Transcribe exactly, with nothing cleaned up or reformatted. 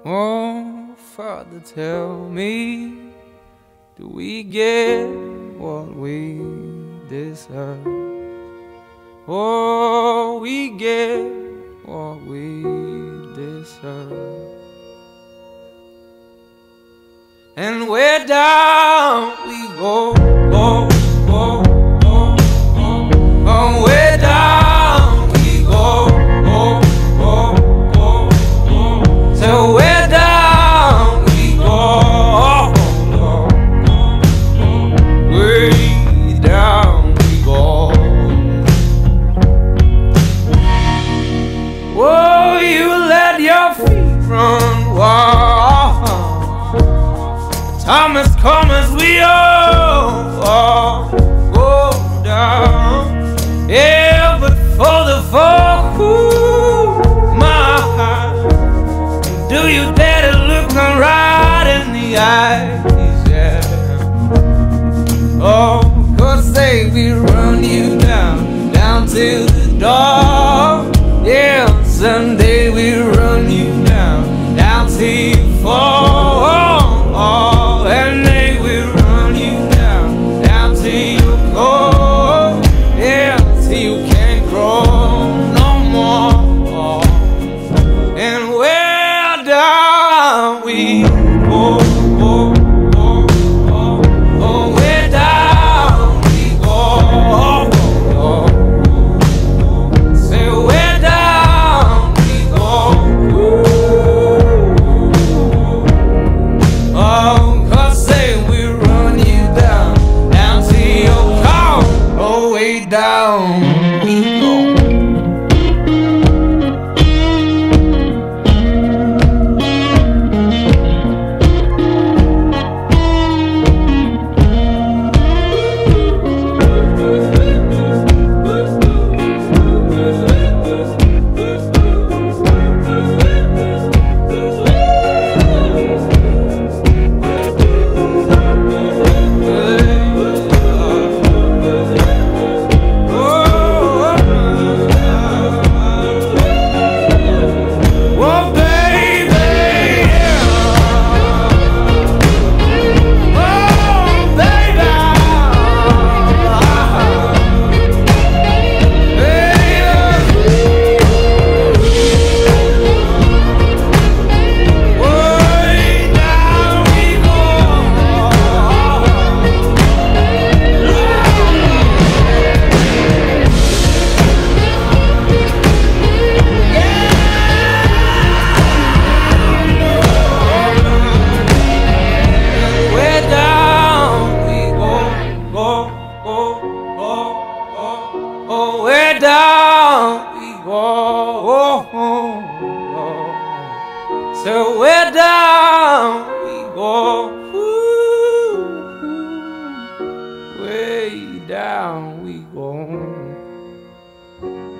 Oh, Father, tell me, do we get what we deserve? Oh, we get what we deserve. And where down we go, go, go, go, go. Oh, where down we go, go, go, go, go. So where down we go, go, go, go. Way down we go. Oh, you let your feet run wild. Time has come as we all, all go down. Yeah, but for the fall, ooh, my heart, do you dare to look them right in the eyes? Yeah. Oh, 'cause they will run you down, down to the door. Yeah, someday we run you down, down till you fall. Oh, and they will run you down, down till you go. Yeah, till you can't grow no more. And where down we go, go, go, go. Oh, where down we go, go, go. Say where down we go. Oh, down we go. Oh, where down we go. Oh, oh, oh. So where down we go. Ooh, ooh. Way down we go.